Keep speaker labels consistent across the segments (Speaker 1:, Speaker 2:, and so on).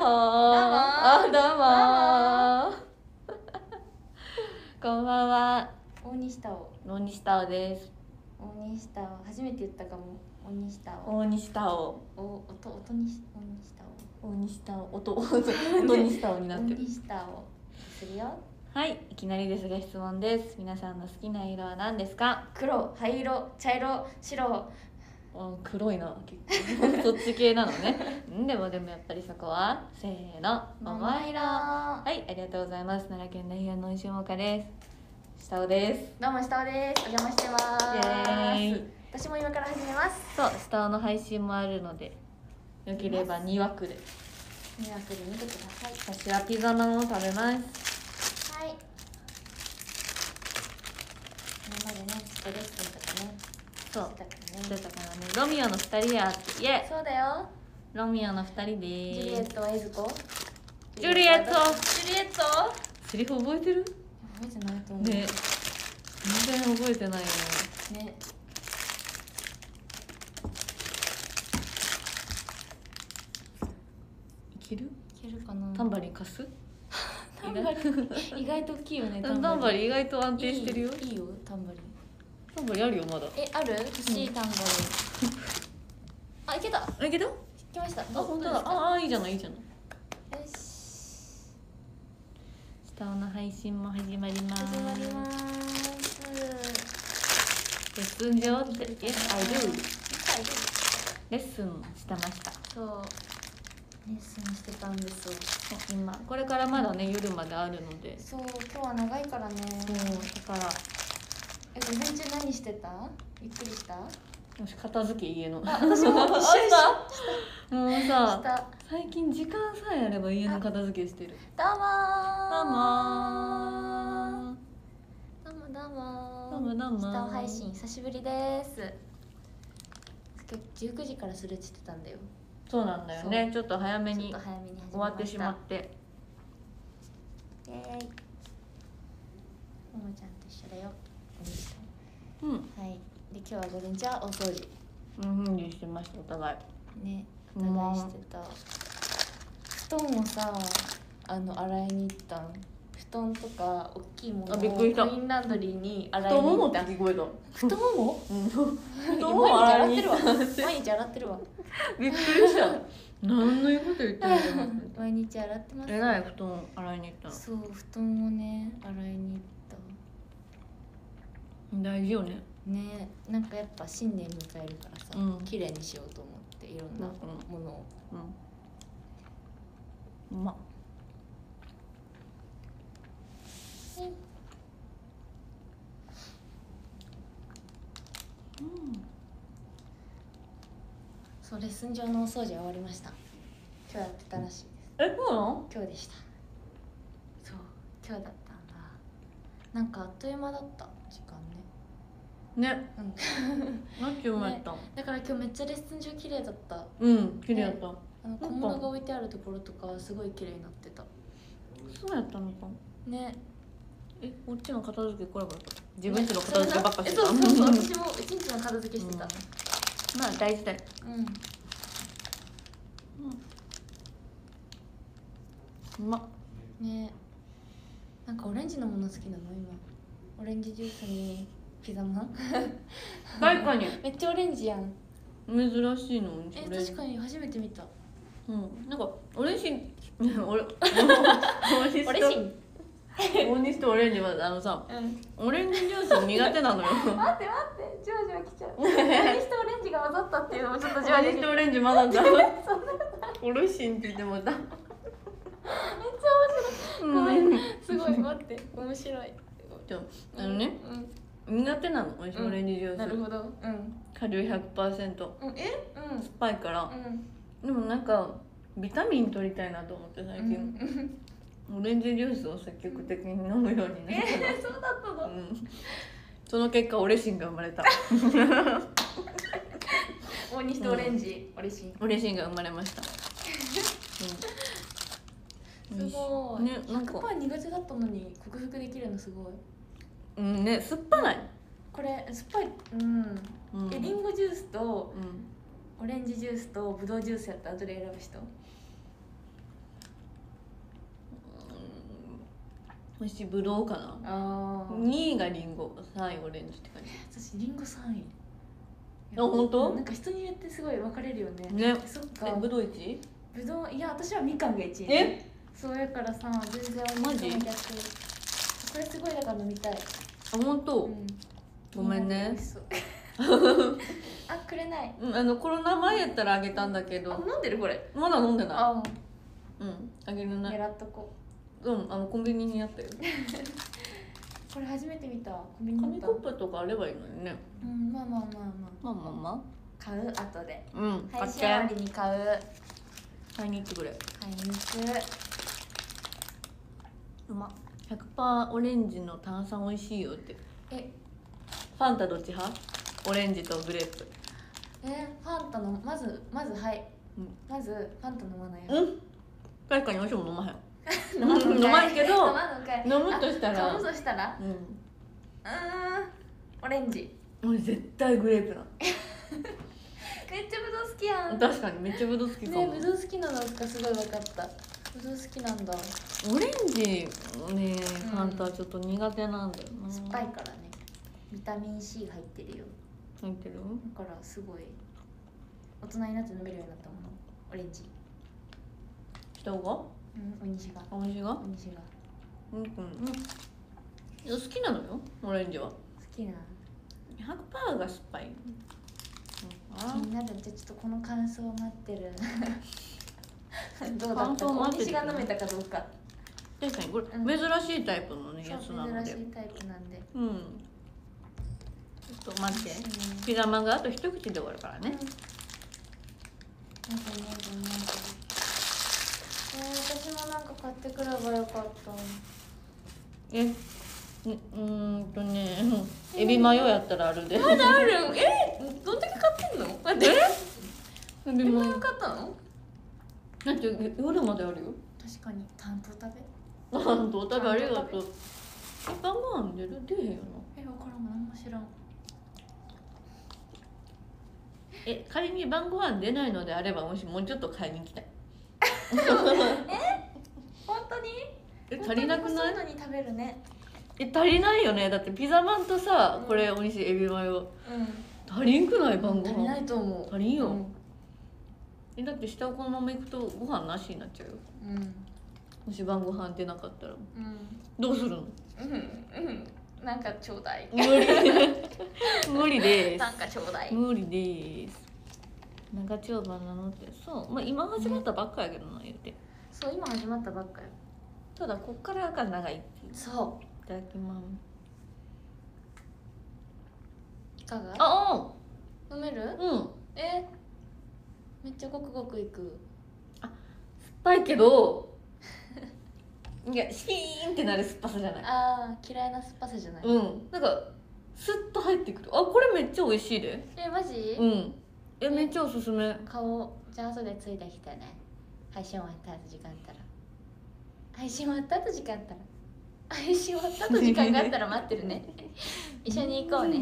Speaker 1: あ、どうもこんばんは。
Speaker 2: 大西太郎。
Speaker 1: 大西太郎です。
Speaker 2: 大西太郎、初めて言ったかも。大西太郎。
Speaker 1: 大西太郎。
Speaker 2: 音にし、大西太郎。
Speaker 1: 大西太郎。音西太郎になってる。
Speaker 2: 大西太郎。するよ。
Speaker 1: はい、いきなりですが質問です。皆さんの好きな色は何ですか？
Speaker 2: 黒、灰色、茶色、白。
Speaker 1: 黒いな、結構そっち系なのね。でもやっぱりそこはせーの、桃色。はい、ありがとうございます。奈良県代表の石岡です。下尾です。
Speaker 2: どうも下尾です。お邪魔してます。
Speaker 1: イエーイ。
Speaker 2: 私も今から始めます。
Speaker 1: そう、下尾の配信もあるので、よければ2枠で
Speaker 2: 2枠で見てください。
Speaker 1: 私はピザまんを食べます。
Speaker 2: はい。今までね、ちょっとレッスンとかね。
Speaker 1: そう
Speaker 2: してたからね。
Speaker 1: ロミオの2人やってイエ
Speaker 2: そうだよ。
Speaker 1: ロミオの2人で
Speaker 2: ジュリエットはエズコ。
Speaker 1: ジュリエットセリフ覚えてる？
Speaker 2: 覚えてないと思う
Speaker 1: ね。全然覚えてないよ
Speaker 2: ね。ね。
Speaker 1: いける？
Speaker 2: いけるかな。
Speaker 1: タンバリン貸す？
Speaker 2: タンバリン意外と大きいよね。
Speaker 1: タンバリン意外と安定してるよ。
Speaker 2: いいよタンバリン。
Speaker 1: タンバリンあるよまだ。
Speaker 2: ある？欲しいタンバリン。あ、いけた。
Speaker 1: いけた？
Speaker 2: 来ました。
Speaker 1: あ、本当だ。あ、いいじゃないいいじゃない。
Speaker 2: よし。
Speaker 1: 下の配信も始まります。
Speaker 2: 始まります。
Speaker 1: レッスン上って Yes I do。レッスンしてました。
Speaker 2: そう。レッスンしてたんですよ。
Speaker 1: 今これからまだね夜まであるので。
Speaker 2: そう、今日は長いからね。
Speaker 1: そうだから。
Speaker 2: 午前中何してた？ゆっくりした？
Speaker 1: よし片付け家の。
Speaker 2: あ、私も一緒
Speaker 1: したもうさ最近時間さえあれば家の片付けしてる。
Speaker 2: どうも
Speaker 1: ー。どうも
Speaker 2: 下尾配信久しぶりです。19時からするって言ってたんだよ。
Speaker 1: そうなんだよね。ちょっと早めに終わってしまって。
Speaker 2: イエーイ。ももちゃんと一緒だよ。
Speaker 1: うん。
Speaker 2: はい。で今日は午前中はお掃除。
Speaker 1: してましたお互い。
Speaker 2: ね、お互いしてた。布団をさ、洗いに行ったん。布団とか大きいものをコインランドリーに洗いに行った。
Speaker 1: 太ももって聞こえた。
Speaker 2: 太もも？
Speaker 1: 太もも洗いに行った。
Speaker 2: 毎日洗ってるわ。
Speaker 1: びっくりした。何の言うこと言ってるの？
Speaker 2: 毎日洗ってます。
Speaker 1: えらい布団洗いに行ったの。
Speaker 2: そう、布団をね洗いに行った。
Speaker 1: 大事よね。
Speaker 2: ね、なんかやっぱ新年迎えるからさ、綺麗にしようと思っていろんなものを。
Speaker 1: うまっ。
Speaker 2: そう、レッスン上のお掃除は終わりました。今日やってたらしいです。
Speaker 1: そうなの？
Speaker 2: 今日でした。そう、今日だったんだ。なんかあっという間だった時間ね。
Speaker 1: ね。何てうまやったん？
Speaker 2: だから今日めっちゃレッスン上綺麗だった。
Speaker 1: 綺麗だった。
Speaker 2: 小物が置いてあるところとかすごい綺麗になってた。
Speaker 1: そうやったのか
Speaker 2: ね。
Speaker 1: こっちの片付けこれば自分ちの片付けばっかしてた。
Speaker 2: そう、私も一日の片付けしてた。
Speaker 1: まあ大事だよ。うまっ。
Speaker 2: ね。なんかオレンジのもの好きなの今。オレンジジュースにピザマン。
Speaker 1: 確かに。
Speaker 2: めっちゃオレンジやん。
Speaker 1: 珍しいの。
Speaker 2: 確かに初めて見た。
Speaker 1: なんかオレンジオレンジとオレンジはオレンジジュース苦手なのよ。
Speaker 2: 待ってじわじわきちゃう。オレンジとオレンジが混ざったっていうのもちょっとじわじわ。
Speaker 1: オレンジとオレンジ混ざった。オレシンって言ってもた。めっち
Speaker 2: ゃ面白い。ごめん、すごい待って面白い。
Speaker 1: 苦手なのオレンジジュース。
Speaker 2: なるほど。
Speaker 1: 果汁 100%。酸っぱいから。でもなんかビタミン取りたいなと思って最近。オレンジジュースを積極的に飲むようにね。
Speaker 2: そうだったの。
Speaker 1: その結果オレシンが生まれた。
Speaker 2: 大西とオレンジ、オレシ
Speaker 1: ンが生まれました。
Speaker 2: すごい。100%苦手だったのに克服できるのすごい。
Speaker 1: ね、酸っぱない。
Speaker 2: これ酸っぱい。リンゴジュースとオレンジジュースとブドウジュースやったらどれ選ぶ人？
Speaker 1: 私ブドウかな。
Speaker 2: ああ、
Speaker 1: 2位がリンゴ、3位オレンジって感じ。
Speaker 2: 私リンゴ3位。
Speaker 1: あ、本当？
Speaker 2: なんか人によってすごい分かれるよね。
Speaker 1: ね。
Speaker 2: そっか。
Speaker 1: ブドウ1位？
Speaker 2: ぶどう、いや私はみかんが1位。
Speaker 1: え？
Speaker 2: そうやからさ、全然
Speaker 1: マジ？
Speaker 2: 逆。これすごいだから飲みたい。
Speaker 1: あ、本当？
Speaker 2: うん、
Speaker 1: ごめんね。
Speaker 2: 美味しそうあ、くれない。
Speaker 1: コロナ前やったらあげたんだけど、
Speaker 2: あ、飲んでるこれ。
Speaker 1: まだ飲んでない。
Speaker 2: あ、
Speaker 1: あげるな。
Speaker 2: 狙っとこ
Speaker 1: コンビニにあったよ。
Speaker 2: う。これ初めて見た。コンビニ
Speaker 1: 紙
Speaker 2: にあった。
Speaker 1: コップとかあればいいのにね。
Speaker 2: うん、まあまあまあまあ。
Speaker 1: まあまあま
Speaker 2: 買う後で。
Speaker 1: あ。うん。買って。
Speaker 2: 配信終わりに買う。
Speaker 1: 買いに行ってくれ。
Speaker 2: 買いに行く。
Speaker 1: うま。100% オレンジの炭酸美味しいよって。
Speaker 2: え、
Speaker 1: ファンタどっち派？オレンジとグレープ。
Speaker 2: ファンタのまずはい。
Speaker 1: うん。
Speaker 2: まずファンタ飲まないよ。
Speaker 1: うん。確かに私も飲まへん。
Speaker 2: 飲まんのかい。
Speaker 1: 飲まんけど
Speaker 2: 飲まんのかい。
Speaker 1: 飲むとしたら
Speaker 2: 飲むとしたら。オレンジ。
Speaker 1: 俺絶対グレープな。
Speaker 2: めっちゃぶどう好きやん。
Speaker 1: 確かにめっちゃブドウ好きかも。
Speaker 2: ね、ぶどう好きなのかすごい分かった。ぶどう好きなんだ。
Speaker 1: オレンジね、ファンタはちょっと苦手なんだよな。
Speaker 2: 酸っぱいからね。ビタミン C が入ってるよ。
Speaker 1: 入ってる？
Speaker 2: だからすごい大人になって飲めるようになったもの。オレンジ。
Speaker 1: 人が？
Speaker 2: お西が。
Speaker 1: お店が？
Speaker 2: お西が。
Speaker 1: うん。好きなのよ、オレンジは。
Speaker 2: 好きな。
Speaker 1: 100% が酸っぱい。
Speaker 2: 気になる。じゃあちょっとこの感想を待ってる。どうだ
Speaker 1: 感
Speaker 2: った？お
Speaker 1: 想を待ってる
Speaker 2: 西が飲めたかどうか。
Speaker 1: 確かにこれ、珍しいタイプのね、やつなので。
Speaker 2: 珍しいタイプなんで。
Speaker 1: ちょっと待って。ピザマンがあと一口で終わるからね。
Speaker 2: 私もなんか買ってくればよかった。
Speaker 1: エビマヨやったらあるで。
Speaker 2: まだある。どんだけ買ってんの？待って。
Speaker 1: エビマヨ
Speaker 2: 買ったの？
Speaker 1: だって夜まであるよ。
Speaker 2: 確かに。担当食べ。
Speaker 1: 担当食べありがとう。晩ご飯出へんよな。
Speaker 2: 分からん。何も知らん。
Speaker 1: 仮に晩ご飯出ないのであれば、もうちょっと買いに行きたい。
Speaker 2: 本当に？
Speaker 1: 足りなくない？
Speaker 2: そういうのに食べるね。
Speaker 1: 足りないよね。だってピザマンとさ、これおにしエビマヨ足りんくない？晩ご
Speaker 2: 足りな
Speaker 1: 飯
Speaker 2: いと思う。
Speaker 1: 足りんよ。だって下をこのまま行くとご飯なしになっちゃうよ。もし晩ご飯出なかったらどうするの？
Speaker 2: なんかちょうだい。
Speaker 1: 無理です。
Speaker 2: なんかちょうだい。
Speaker 1: 無理です。長丁場なのってそう、今始まったばっかやけどな、言って。
Speaker 2: そう今始まったばっかよ。
Speaker 1: ただこっからが長いっていう。
Speaker 2: そ
Speaker 1: いただきます。
Speaker 2: う。いかが？
Speaker 1: あ、
Speaker 2: 飲める？めっちゃごくごくいく。
Speaker 1: 酸っぱいけどいやシーンってなる酸っぱさじゃない。
Speaker 2: 嫌いな酸っぱさじゃない。
Speaker 1: なんかスッと入ってくる。これめっちゃ美味しいで。
Speaker 2: マジ？
Speaker 1: めっちゃおすすめ。
Speaker 2: 顔じゃあ後でついてきてね。配信終わった後時間あったら。配信終わった後時間あったら。配信終わった後時間があったら待ってるね。一緒に行こうね。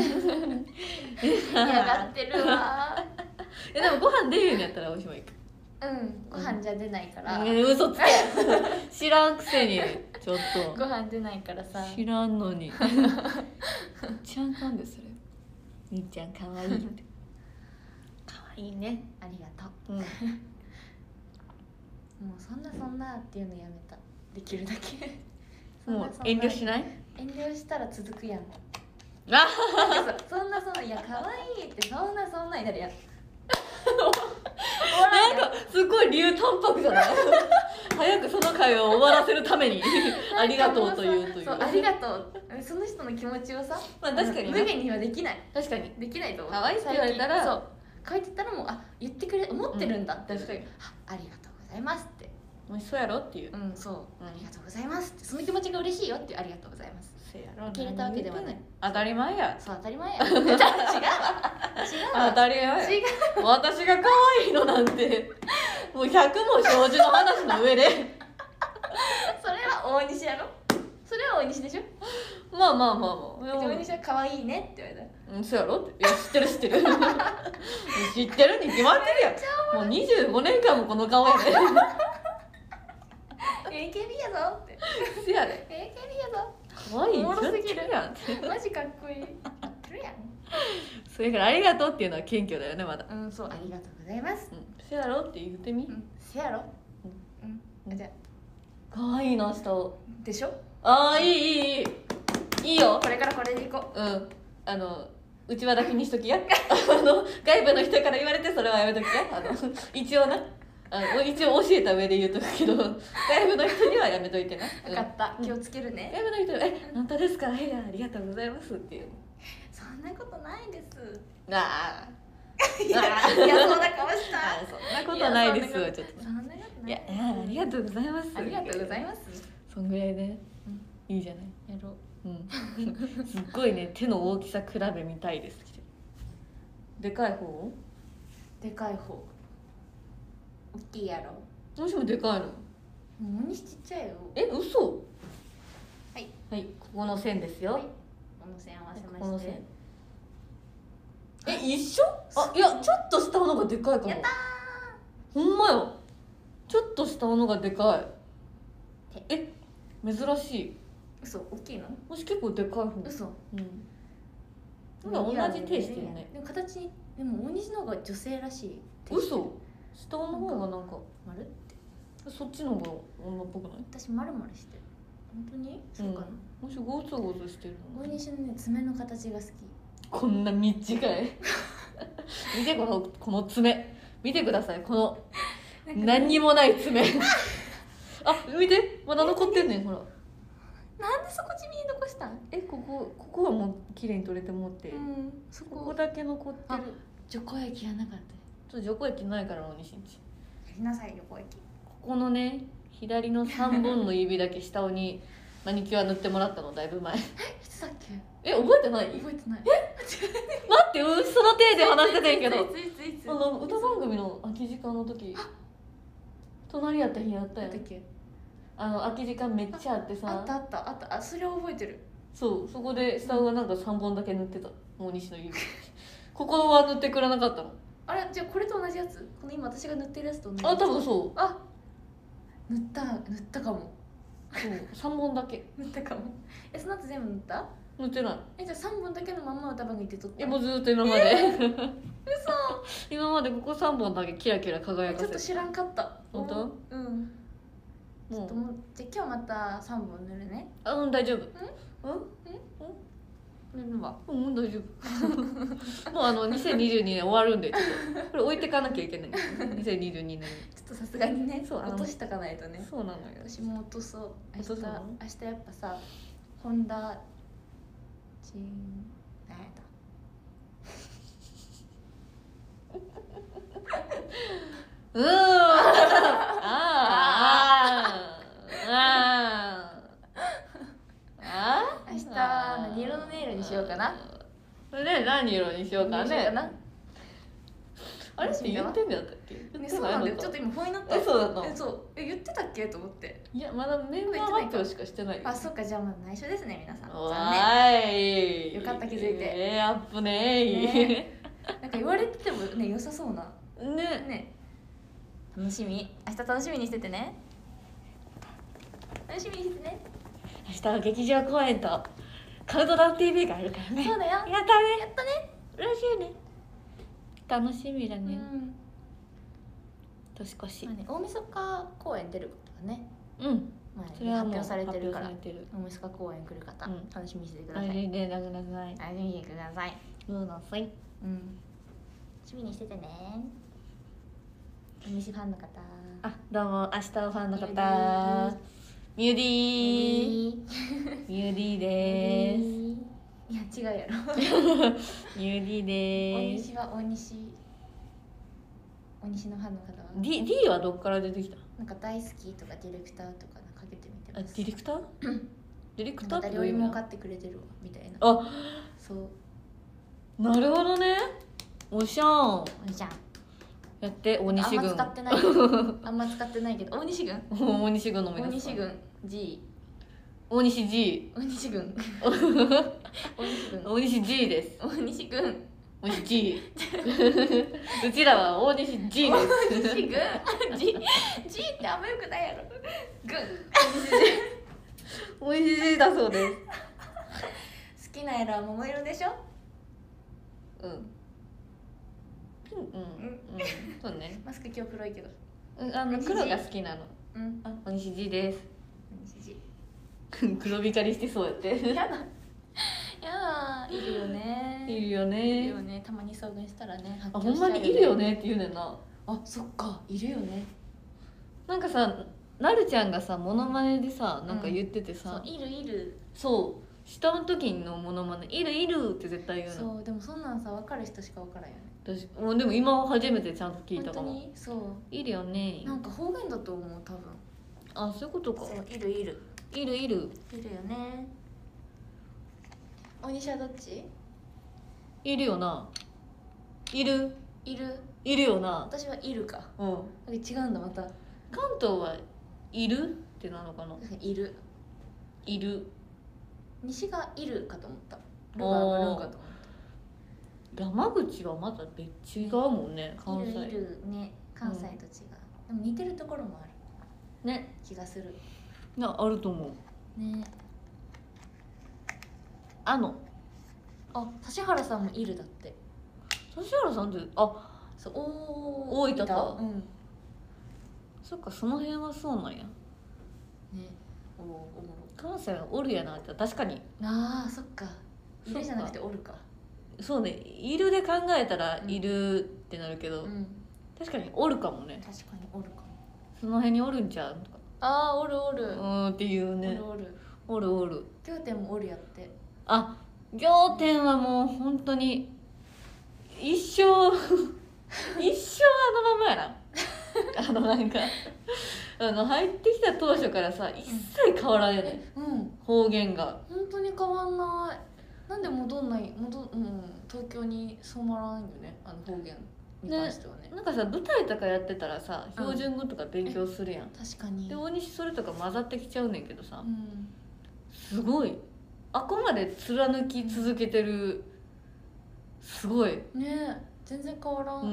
Speaker 2: 嫌がってるわ。
Speaker 1: でもご飯出るんやったら私も行く。
Speaker 2: ご飯じゃ出ないから。
Speaker 1: 嘘つけ。知らんくせにちょっと。
Speaker 2: ご飯出ないからさ。
Speaker 1: 知らんのに。みっちゃんかんでそれ。みっちゃん可愛いって。可愛いね。
Speaker 2: ありがとう。もうそんなっていうのやめた。できるだけ。
Speaker 1: もう遠慮しない？
Speaker 2: 遠慮したら続くやん。
Speaker 1: あ
Speaker 2: そんないや可愛いってそんなになるやん。
Speaker 1: なんかすごい理由淡白じゃない？早くその会話を終わらせるためにありがとうというという。
Speaker 2: そうありがとう。その人の気持ちをさ、
Speaker 1: 確かに
Speaker 2: 無限にはできない。
Speaker 1: 確かに
Speaker 2: できないと思う。
Speaker 1: 可愛いって言われたら
Speaker 2: そう可愛いって言ったらもう言ってくれ思ってるんだ。
Speaker 1: 確かに
Speaker 2: ありがとうございますって。
Speaker 1: もうそうやろっていう。
Speaker 2: そうありがとうございますってその気持ちが嬉しいよってありがとうございます。
Speaker 1: そうやろ。
Speaker 2: 受け入れたわけではない。
Speaker 1: 当たり前や。
Speaker 2: そう当たり前や。違うわ。
Speaker 1: 当たり前や。
Speaker 2: 違う。
Speaker 1: 私が可愛いのなんてもう100も承知の話の上で。
Speaker 2: それは大西やろ。それは大西でしょ。
Speaker 1: まあ
Speaker 2: 大西は可愛いねって言われた。
Speaker 1: そうやろって。いや知ってる知ってるに決まってるやん。もう25年間もこの顔やで。
Speaker 2: AKB やぞって。
Speaker 1: せやで
Speaker 2: ええやぞ。
Speaker 1: 可愛い
Speaker 2: おもろすぎる
Speaker 1: やんって
Speaker 2: マジかっこいい。合ってるやん。
Speaker 1: それからありがとうっていうのは謙虚だよねまだ
Speaker 2: うんそうありがとうございます。
Speaker 1: せやろって言ってみ
Speaker 2: せやろ。じゃ
Speaker 1: 可愛いな下を
Speaker 2: でしょ。
Speaker 1: ああいいいいよ
Speaker 2: これからこれでいこ
Speaker 1: うんうちわだけにしときや外部の人から言われてそれはやめときや一応な一応教えた上で言うとくけど外部の人にはやめといてな
Speaker 2: う。分かった気をつけるね。
Speaker 1: 外部の人は本当ですかありがとうございますっていう
Speaker 2: そんなことないです。
Speaker 1: あ
Speaker 2: いやそうな顔した。
Speaker 1: そんなことないですよちょっと
Speaker 2: そんなことない。
Speaker 1: ありがとうございます
Speaker 2: ありがとうございます。
Speaker 1: そんぐらいでいいじゃない
Speaker 2: やろう。
Speaker 1: すっごいね手の大きさ比べみたいですでかい方
Speaker 2: でかい方大きいやろ。
Speaker 1: もしもでかいの
Speaker 2: もうにしちっちゃいよ。
Speaker 1: 嘘
Speaker 2: はい
Speaker 1: はいここの線ですよ、
Speaker 2: はいこの線合わせまして。
Speaker 1: この線一緒いやちょっと下のがでかいかも。
Speaker 2: やった
Speaker 1: ほんまよちょっと下のがでかい珍しい
Speaker 2: 嘘大きいの。
Speaker 1: もし結構でかい方
Speaker 2: 嘘。
Speaker 1: なんか同じ手してるね。
Speaker 2: でも形でも大西の方が女性らしい。
Speaker 1: 嘘下の方がなんか
Speaker 2: 丸って
Speaker 1: そっちの方が女っぽくない？
Speaker 2: 私丸々してる。本当にそうかな。
Speaker 1: もしゴツゴツしてるの
Speaker 2: 大西のね爪の形が好き。
Speaker 1: こんな短い見てこの爪見てくださいこの何にもない爪見てまだ残ってんねんほら
Speaker 2: なんでそこ地味に残したん？
Speaker 1: ここはもう綺麗に取れてもって
Speaker 2: そ
Speaker 1: ここだけ残ってる
Speaker 2: 除光液がなかった。
Speaker 1: ちょっと除光液ないから大西んち
Speaker 2: やりなさい除光液。
Speaker 1: ここのね左の3本の指だけ下にマニキュア塗ってもらったのだいぶ前
Speaker 2: いつだっけ？
Speaker 1: 覚えてない？
Speaker 2: 覚えてない。
Speaker 1: 待ってその手で話してたんやけど
Speaker 2: いつ
Speaker 1: 歌番組の空き時間の時隣やった日やったやん
Speaker 2: だっけ？
Speaker 1: 空き時間めっちゃあってさ
Speaker 2: あったそれは覚えてる。
Speaker 1: そこで下がなんか3本だけ塗ってた大西の指ここは塗ってくれなかったの。
Speaker 2: あれじゃあこれと同じやつ？この今私が塗ってるやつと同じ
Speaker 1: 多分そう
Speaker 2: 塗ったかも。
Speaker 1: そう3本だけ
Speaker 2: 塗ったかも。その後全部塗った？
Speaker 1: 塗ってない。
Speaker 2: じゃあ3本だけのまんま歌番組って撮った？
Speaker 1: もうずっと今まで
Speaker 2: 嘘
Speaker 1: 今までここ3本だけキラキラ輝かせて
Speaker 2: ちょっと知らんかった。
Speaker 1: 本当？
Speaker 2: ちょっともうじゃあ今日また3本塗るね。
Speaker 1: 大丈夫。
Speaker 2: 塗るわ。
Speaker 1: 大丈夫もう2022年終わるんでちょっとこれ置いてかなきゃいけない2022年
Speaker 2: ちょっとさすがにね
Speaker 1: そう
Speaker 2: 落としとかないとね。
Speaker 1: そうなのよ。
Speaker 2: 私も落とそう。明日やっぱさ本田何やった明日何色のネイルにしようかな。
Speaker 1: 何色にしようかね。あれって言ってんだったっけ？
Speaker 2: そうなんだよ。ちょっと今不安になった。
Speaker 1: そうだった。
Speaker 2: 言ってたっけと思って。
Speaker 1: いやまだメンバー発表しかしてない。
Speaker 2: そっかじゃあまだ内緒ですね皆さん。
Speaker 1: よ
Speaker 2: かった気づいて。
Speaker 1: アップね
Speaker 2: なんか言われててもね良さそうな。
Speaker 1: ね。
Speaker 2: 楽しみ。明日楽しみにしててね。楽しみにしててね。
Speaker 1: 明日は劇場公演とカウントダウン TV があるからね。
Speaker 2: そうだよ。やったね。
Speaker 1: 嬉しいね。楽しみだね。年越し。
Speaker 2: 大晦日公演出ることがね。
Speaker 1: それはもう
Speaker 2: 発表されてるから。
Speaker 1: 大
Speaker 2: 晦日公演来る方楽しみにしてください。
Speaker 1: 楽しみにしてください。
Speaker 2: 楽しみにしてください。
Speaker 1: 楽
Speaker 2: しみにしててね。大西ファンの方。
Speaker 1: どうも明日ファンの方。ミューディーです。
Speaker 2: いや違うやろ。
Speaker 1: ミューディーです。
Speaker 2: 大西は大西のファンの方は
Speaker 1: D はどっから出てきた？
Speaker 2: なんか大好きとかディレクターとかかけてみてます。
Speaker 1: ディレクター？ディレクターって
Speaker 2: 誰よりも分かってくれてるわみたいな。
Speaker 1: そうなるほどね。おしゃんやって大西軍。
Speaker 2: あんま使ってないけど大西軍
Speaker 1: 大西軍の
Speaker 2: 大西軍 G
Speaker 1: 大西 G
Speaker 2: 大西軍
Speaker 1: 大西 G です。
Speaker 2: 大西軍
Speaker 1: 大西 G うちらは大西 G です。
Speaker 2: 大西軍 G ってあんまよくないやろ。軍
Speaker 1: おいしいだそうです。
Speaker 2: 好きな色は桃色でしょ。
Speaker 1: ピンそうね。
Speaker 2: マスク今日黒いけど。
Speaker 1: 黒が好きなの。お西じです。黒光りしてそうやって。
Speaker 2: やだ。いるよね。
Speaker 1: いるよね。
Speaker 2: いるよね。たまに遭遇したらね。
Speaker 1: ほんまにいるよねって言うねんな。
Speaker 2: そっか、いるよね。
Speaker 1: なんかさ、なるちゃんがさモノマネでさなんか言っててさ、
Speaker 2: いる。
Speaker 1: そう下の時のモノマネいるって絶対言うの。
Speaker 2: そうでもそんなんさ分かる人しか分からんよね。
Speaker 1: 私もうでも今初めてちゃんと聞いたかも。
Speaker 2: 本当にそう
Speaker 1: いるよね。
Speaker 2: なんか方言だと思う多分。
Speaker 1: そういうことか。
Speaker 2: そういるよね。お西はどっち？
Speaker 1: いるよな。いるよな。
Speaker 2: 私はいるか。違うんだまた。
Speaker 1: 関東はいるってなのかな。
Speaker 2: いる。西がいるかと思った。ルが上がるんかと思った。
Speaker 1: 山口はまた別違うもんね。関西。
Speaker 2: いるね。関西と違う。でも似てるところもある。
Speaker 1: ね。
Speaker 2: 気がする。
Speaker 1: あると思う。ね。
Speaker 2: 指原さんもいるだって。
Speaker 1: 指原さんって
Speaker 2: そう
Speaker 1: 大分か。そっかその辺はそうなんや。ね。関西はおるやなって確かに。
Speaker 2: そっか。いるじゃなくておるか。そうね、
Speaker 1: いるで考えたらいるってなるけど、確かにおるかもね。
Speaker 2: 確かにおるかも。
Speaker 1: その辺におるんちゃうとか。
Speaker 2: おる
Speaker 1: っていうね。おる。
Speaker 2: 仰天もおるやって。
Speaker 1: 仰天はもう本当に一生あのままやな。なんか入ってきた当初からさ一切変わらんよね。方言が
Speaker 2: 本当に変わんない。なんで東京に染まらんよね、方言に関してはね。
Speaker 1: なんかさ舞台とかやってたらさ標準語とか勉強するやん。
Speaker 2: 確かに。
Speaker 1: で大西それとか混ざってきちゃうねんけどさ、すごいあこまで貫き続けてる。すごい
Speaker 2: ね。全然変わらん。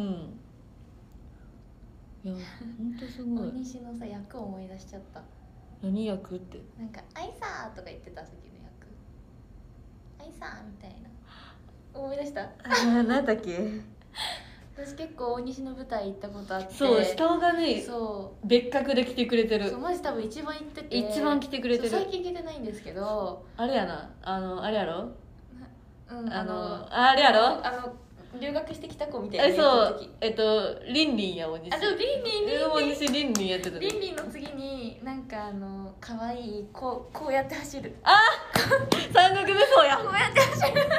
Speaker 1: いや本当すごい。
Speaker 2: 大西のさ役を思い出しちゃった。
Speaker 1: 何役って？
Speaker 2: なんか「あいさー」とか言ってた時の役。あいさーみたいな。思い出した？
Speaker 1: 何だっけ？
Speaker 2: 私結構大西の舞台行ったことあって。
Speaker 1: そう下がね別格で来てくれてる。
Speaker 2: マジ多分一番行ってて
Speaker 1: 一番来てくれてる。
Speaker 2: 最近行けてないんですけど
Speaker 1: あれやなあれやろ。
Speaker 2: あれやろ留学してきた子みたいな
Speaker 1: そうリンリンや大西。
Speaker 2: でもリンリン
Speaker 1: やってた。
Speaker 2: リンリンの次になんか可愛いこうやって走る。
Speaker 1: 三国無双や。
Speaker 2: こうやって走る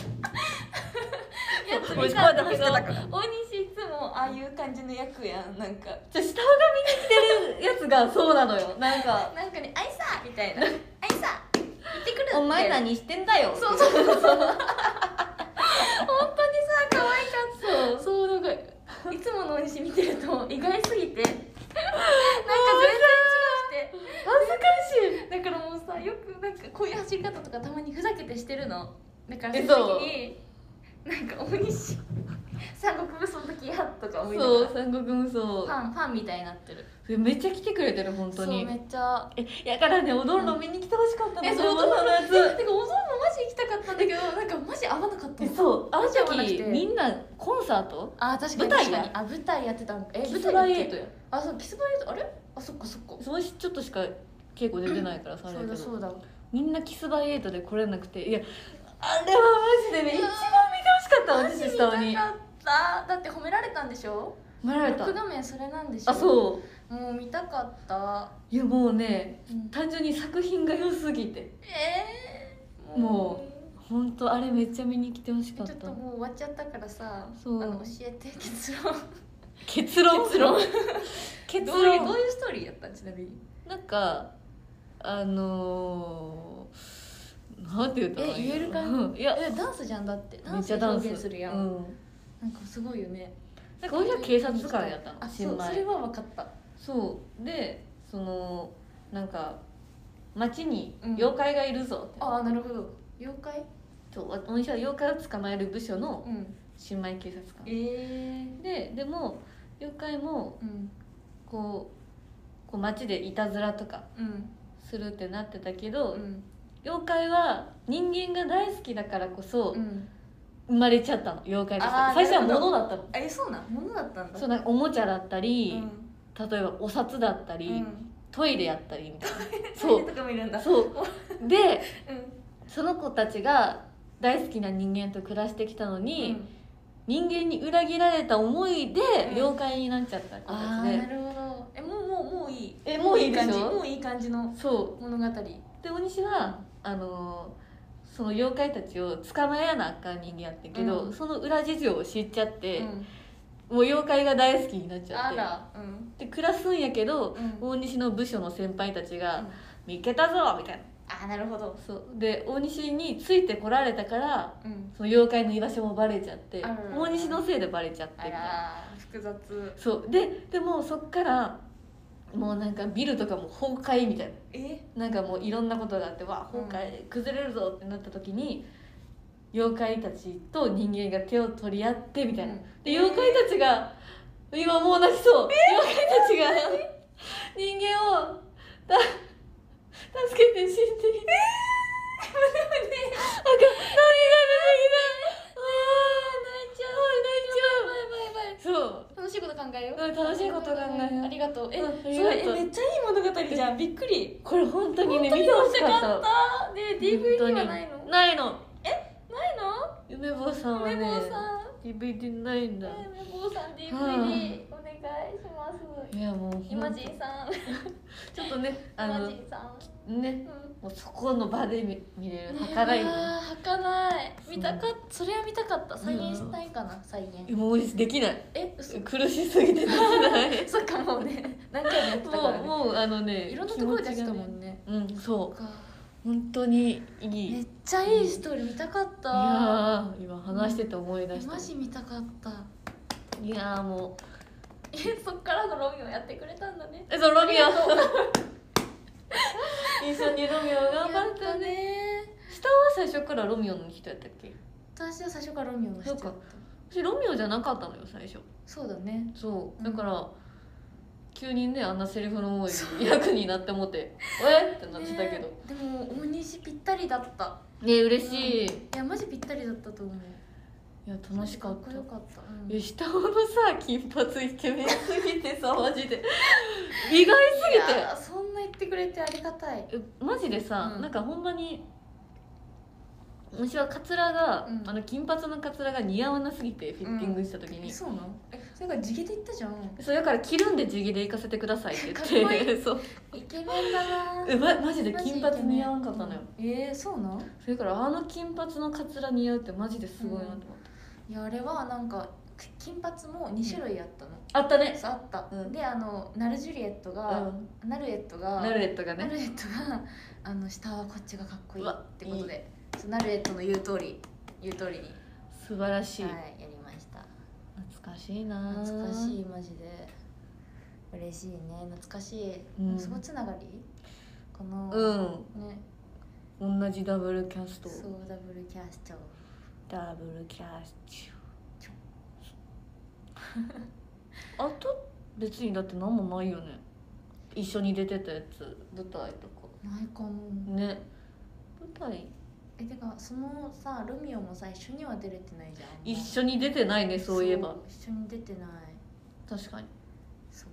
Speaker 2: やつ見たんだけど大西いつもああいう感じの役やん。なんか
Speaker 1: 下が見に来てるやつがそうなのよ。なんか
Speaker 2: ね「あいさ」みたいな「あいさ行ってくる」
Speaker 1: お前何してんだよ。
Speaker 2: そう本当にさ可愛かった。そうなんかいつもの大西見てると意外すぎてなんか全然違くて
Speaker 1: 恥ずかしい。
Speaker 2: だからもうさよくなんかこういう走り方とかたまにふざけてしてるの。だからその時になんか大西三国無双の時やとか思いながら。
Speaker 1: そう三国無双
Speaker 2: ファンみたいになってる。
Speaker 1: めっちゃ来てくれてる本当に。
Speaker 2: そうめっちゃ
Speaker 1: やからね踊るの見に来てほしかったの。
Speaker 2: そう踊るのやつてか踊るのマジ行きたかったんだけどなんかマジ合わなかった。
Speaker 1: そうあの時みんなコンサート
Speaker 2: 確かに
Speaker 1: 舞台
Speaker 2: 舞台やってたの。
Speaker 1: キスバイエイトや。
Speaker 2: そうキスバイエイトあれそっか
Speaker 1: そのちょっとしか稽古出てないからさあれだけど
Speaker 2: そうだ
Speaker 1: みんなキスバイエイトで来れなくてあれはマジでね一番見てほしかった私下尾に。
Speaker 2: だって褒められたんでしょ。
Speaker 1: 褒められた。
Speaker 2: ロック画面それなんでしょ。
Speaker 1: そう
Speaker 2: もう見たかった。
Speaker 1: いやもうね単純に作品が良すぎてもう本当あれめっちゃ見に来てほしかった。
Speaker 2: ちょっともう終わっちゃったからさ教えて結論どういうストーリーやったんちなみに。
Speaker 1: なんかなんて言ったら
Speaker 2: 言えるかいやダンスじゃん。だって
Speaker 1: めっちゃダンス
Speaker 2: するやん。なんかすごいよね。
Speaker 1: なんか私は警察官やったの。
Speaker 2: そうそれは分かった。
Speaker 1: そうでなんか街に妖怪がいるぞって。
Speaker 2: なるほど。妖怪。
Speaker 1: そう私は妖怪を捕まえる部署の新米警察官でも妖怪もこう街でいたずらとかするってなってたけど、
Speaker 2: うん
Speaker 1: 妖怪は人間が大好きだからこそ
Speaker 2: うん
Speaker 1: 生まれちゃったの、妖怪として
Speaker 2: あー
Speaker 1: 最初は
Speaker 2: なるほど
Speaker 1: 物だったの。
Speaker 2: そうなんものだったんだ
Speaker 1: そうなんかおもちゃだったり、
Speaker 2: うん
Speaker 1: 例えばお札だったり、
Speaker 2: うん
Speaker 1: トイレやったりみたいな
Speaker 2: トイレとかもいるんだ
Speaker 1: そうで
Speaker 2: うん
Speaker 1: その子たちが大好きな人間と暮らしてきたのに、人間に裏切られた思いで
Speaker 2: うん
Speaker 1: 妖怪になっちゃった子たちで、
Speaker 2: ああなるほどもういい
Speaker 1: もういいでしょ
Speaker 2: 感じもういい感じの
Speaker 1: そ
Speaker 2: 物語
Speaker 1: うで大西はその妖怪たちを捕まえやなあかん人間やってんけど、
Speaker 2: うん
Speaker 1: その裏事情を知っちゃって、
Speaker 2: うん
Speaker 1: もう妖怪が大好きになっちゃって
Speaker 2: あらうん
Speaker 1: で暮らすんやけど、
Speaker 2: うん
Speaker 1: 大西の部署の先輩たちが
Speaker 2: うん
Speaker 1: 「見っけたぞ!」みたいな。
Speaker 2: あなるほど
Speaker 1: そうで大西についてこられたから
Speaker 2: うん
Speaker 1: その妖怪の居場所もバレちゃって
Speaker 2: あららら
Speaker 1: 大西のせいでバレちゃってみたいな。
Speaker 2: あら複雑
Speaker 1: そうでもそっからもうなんかビルとかも崩壊みたいな、なんかもういろんなことがあってわ崩壊崩れるぞってなった時に妖怪たちと人間が手を取り合ってみたいな、で妖怪たちが今もう泣きそう、妖怪たちが人間を助けて死んでいるなんか涙出てきた、泣いちゃうそう
Speaker 2: 楽しいこと考えよう
Speaker 1: 楽しいこと考えよう
Speaker 2: ありがとう
Speaker 1: ありがとう
Speaker 2: それめっちゃいい物語じゃんびっくり
Speaker 1: これ本当にね
Speaker 2: 本当に
Speaker 1: 見てほしかっ
Speaker 2: 面白かったで DVD はないの
Speaker 1: ないの
Speaker 2: ないの
Speaker 1: 夢坊さんはね
Speaker 2: 梅坊さん
Speaker 1: DVD ないんだ
Speaker 2: 梅坊さん DVD
Speaker 1: はあ
Speaker 2: お願いします
Speaker 1: いやもう
Speaker 2: イマジンさん
Speaker 1: ちょっとね
Speaker 2: イマジンさん
Speaker 1: ねもうそこの場で見れる
Speaker 2: ね
Speaker 1: 儚いね
Speaker 2: はかない見たかったそれは見たかった再現したいかな再現
Speaker 1: もうできない
Speaker 2: 嘘
Speaker 1: 苦しすぎてできない
Speaker 2: そっかもうね何回もやってたからね
Speaker 1: もう
Speaker 2: いろんなところでやってたもんね
Speaker 1: うんそう
Speaker 2: か
Speaker 1: 本当にいい
Speaker 2: めっちゃいいストーリー見たかった
Speaker 1: いやー今話してて思い出した
Speaker 2: マジ見たかった
Speaker 1: いやーも
Speaker 2: そっからのロミオやってくれたんだね
Speaker 1: うそうロミオ
Speaker 2: ありがとう
Speaker 1: 一緒にロミオ頑張っ
Speaker 2: やったたね
Speaker 1: 下は最初からロミオの人やったっけ？
Speaker 2: 私は最初からロミオの人やった
Speaker 1: そうか私ロミオじゃなかったのよ最初。
Speaker 2: そうだね
Speaker 1: そうだから、急にねあんなセリフの多い役になってもってえってなってたけど
Speaker 2: ねでも大西ぴったりだった
Speaker 1: ね嬉しい、い
Speaker 2: いやマジぴったりだったと思う
Speaker 1: や楽しかった。
Speaker 2: かっこよかった、うん
Speaker 1: いや下尾のさ金髪イケメンすぎてさマジで意外すぎて
Speaker 2: いやそんな言ってくれてありがたい
Speaker 1: マジでさ、
Speaker 2: うん
Speaker 1: なんかほんまに私はカツラが、
Speaker 2: うん
Speaker 1: 金髪のカツラが似合わなすぎてフィッティングした時に、
Speaker 2: そうなのそれから地毛で言ったじゃん
Speaker 1: それから着るんで地毛で行かせてくださいって言っ
Speaker 2: かっこい
Speaker 1: てそう
Speaker 2: イケメンだな
Speaker 1: マジで金髪似合わんかったのよ。
Speaker 2: そうなん
Speaker 1: それから金髪のカツラ似合うってマジですごいなと思って、
Speaker 2: いやあれはなんか金髪も2種類あったの、
Speaker 1: あったね
Speaker 2: そうあった、
Speaker 1: うん
Speaker 2: でナルジュリエットが、ナルエットが
Speaker 1: ナルエットがね
Speaker 2: ナルエットが下はこっちがかっこいいってことでそうナルエットの言う通りに、
Speaker 1: 素晴らしい、
Speaker 2: はい、やりました
Speaker 1: 懐かしいな
Speaker 2: 懐かしいマジで嬉しいね懐かしい、
Speaker 1: うん
Speaker 2: そこつながりかなね
Speaker 1: 同じダブルキャスト
Speaker 2: そうダブルキャスト
Speaker 1: ダブルキャストあと別にだって何もないよね一緒に出てたやつ舞台とか
Speaker 2: ないかも
Speaker 1: ね舞台
Speaker 2: てかそのさロミオもさ一緒には出れてないじゃん
Speaker 1: 一緒に出てないねそういえば
Speaker 2: そう一緒に出てない
Speaker 1: 確かに
Speaker 2: そう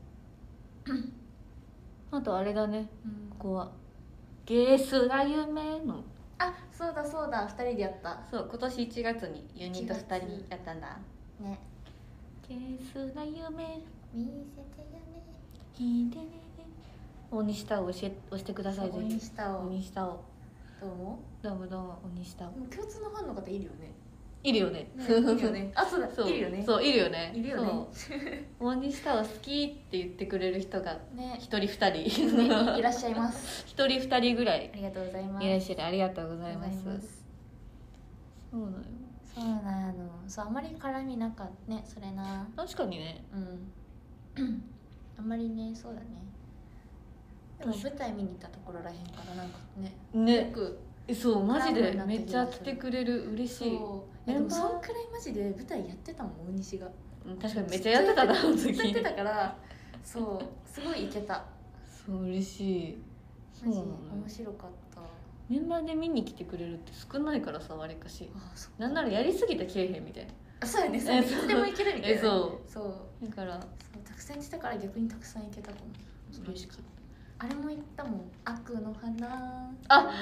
Speaker 1: あとあれだね
Speaker 2: うん
Speaker 1: ここはゲースが夢の
Speaker 2: あそうだそうだ2人でやった
Speaker 1: そう今年1月にユニット2人やったんだ
Speaker 2: ね
Speaker 1: ゲースが夢
Speaker 2: 見せてよね
Speaker 1: 聞いてね大西タを押してくださいぜ
Speaker 2: 大
Speaker 1: ひ
Speaker 2: 西タを
Speaker 1: 大西タを
Speaker 2: どうも
Speaker 1: どうもどうも大西タを
Speaker 2: でも共通のファンの方いるよね
Speaker 1: いるよね
Speaker 2: いるよねあそうだ
Speaker 1: そう
Speaker 2: いるよね
Speaker 1: そういるよね
Speaker 2: いるよね
Speaker 1: そう大西タを好きって言ってくれる人が
Speaker 2: ね
Speaker 1: 一人二人
Speaker 2: ねいらっしゃいます
Speaker 1: 一人二人ぐらい
Speaker 2: ありがとうございます
Speaker 1: いらっしゃるありがとうございます
Speaker 2: ありがとうございます
Speaker 1: そうなのよ
Speaker 2: そうなのそうあまり絡みなかったねそれな
Speaker 1: 確かにね
Speaker 2: うんあんまりねそうだねでも舞台見に行ったところらへんからなんかねよ
Speaker 1: ね
Speaker 2: く
Speaker 1: そうマジで
Speaker 2: 絡むようになった
Speaker 1: めっちゃ
Speaker 2: 気がする
Speaker 1: 来てくれる嬉しい
Speaker 2: そういやでもそんくらいマジで舞台やってたもん大西が
Speaker 1: うん確かにめっちゃやってたなあの時
Speaker 2: ずっとやってたからそうすごいいけた
Speaker 1: そう嬉しい
Speaker 2: マジ
Speaker 1: そうなのよ
Speaker 2: 面白かった。
Speaker 1: メンバーで見に来てくれるって少ないからさ、わりかし
Speaker 2: あ、そっか。
Speaker 1: なんならやりすぎたらけえへんみたいな。
Speaker 2: あ、そうやね、そうやね、いつでも行けるみたいなね。
Speaker 1: そう
Speaker 2: そう
Speaker 1: だから
Speaker 2: そう、たくさんしてたから逆にたくさん行けたかも。嬉しかった。あれも行ったもん、悪の花。
Speaker 1: あ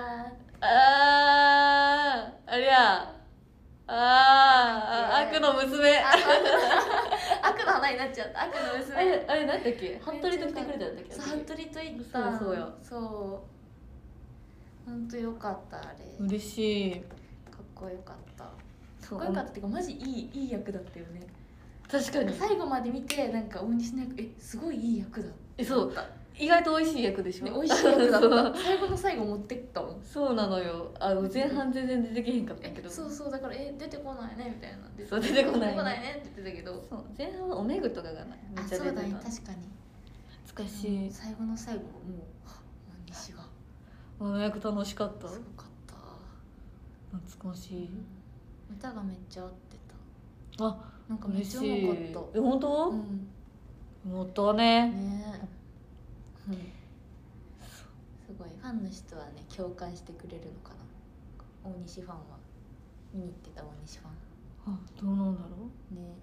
Speaker 1: ありゃ悪の娘。
Speaker 2: 悪の花になっちゃった。悪の娘。
Speaker 1: あれなんだっけ、服部と来てくれたんだっけ。
Speaker 2: そう、服部と行った。
Speaker 1: そうや、
Speaker 2: そう本当よかった。あれ
Speaker 1: 嬉しい。
Speaker 2: かっこよかった。かっこよかったっていうか、マジいい役だったよね。
Speaker 1: 確かに
Speaker 2: 最後まで見て、なんか大西の役、すごいいい役だ。
Speaker 1: そう意外と美味しい役でしょ、
Speaker 2: ね、美味しい役だった最後の最後持ってったもん。
Speaker 1: そうなのよ。前半全然出てけへんかったけど、
Speaker 2: そうだから出てこないねみたいな。
Speaker 1: そう出てこない
Speaker 2: ねって言ってたけど、
Speaker 1: そう前半はおめぐとかがめっちゃ出てた。
Speaker 2: そうだね、確かに
Speaker 1: 懐かしい。
Speaker 2: 最後の最後もう大西が
Speaker 1: あの役楽しかった。
Speaker 2: すごかった。
Speaker 1: 懐かしい。
Speaker 2: 歌がめっちゃ合ってた。
Speaker 1: あ、
Speaker 2: なんかめっちゃうまかった。
Speaker 1: 本当？もっとね。
Speaker 2: すごいファンの人はね、共感してくれるのかな。大西ファンは見に行ってた。大西ファン
Speaker 1: どうなんだろう
Speaker 2: ね。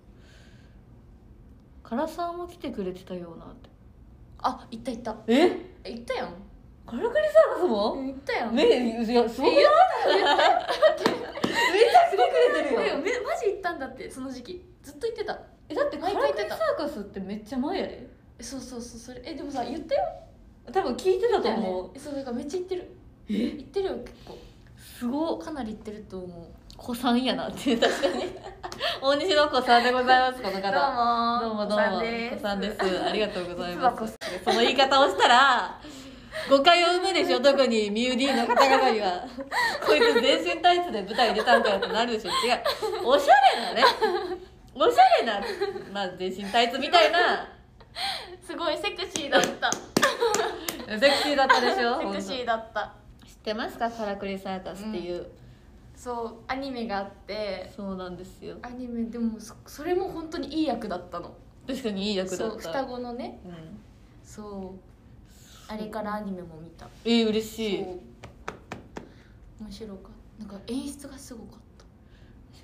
Speaker 1: 唐さんも来てくれてたようなって。
Speaker 2: あ、行った行った。行ったやん。
Speaker 1: カラクリサーカスも
Speaker 2: 行ったやん。
Speaker 1: いや、すごくない？めっちゃ来てくれてるよ。
Speaker 2: マジ行ったんだって。その時期ずっと行ってた。
Speaker 1: だってカラクリサーカスってめっちゃ前やで。
Speaker 2: そうそれでもさ、言ったよ。
Speaker 1: 多分聞いてたと思う。
Speaker 2: そうだからめっちゃ行ってる。行ってるよ、結構。
Speaker 1: すご
Speaker 2: かなり行ってると思う。
Speaker 1: 子さんやなって確かに。大西の子さんでございます。この方どうも子さんです。ありがとうございます。その言い方をしたら誤解を生むでしょ。特にミューディーの方々にはこいつ全身タイツで舞台に出たんかよってなるでしょ。違う、おしゃれなね、おしゃれな、まあ、全身タイツみたいな。
Speaker 2: すごいセクシーだった。
Speaker 1: セクシーだったでしょ。
Speaker 2: セクシーだった。
Speaker 1: 知ってますか、カラクリサーカスっていう、
Speaker 2: そうアニメがあって。
Speaker 1: そうなんですよ。
Speaker 2: アニメでもそれも本当にいい役だったの。
Speaker 1: 確かにいい役だった。
Speaker 2: 双子のね、そうあれからアニメも見た。
Speaker 1: 嬉しい。
Speaker 2: 面白かった。なんか演出がすごかった。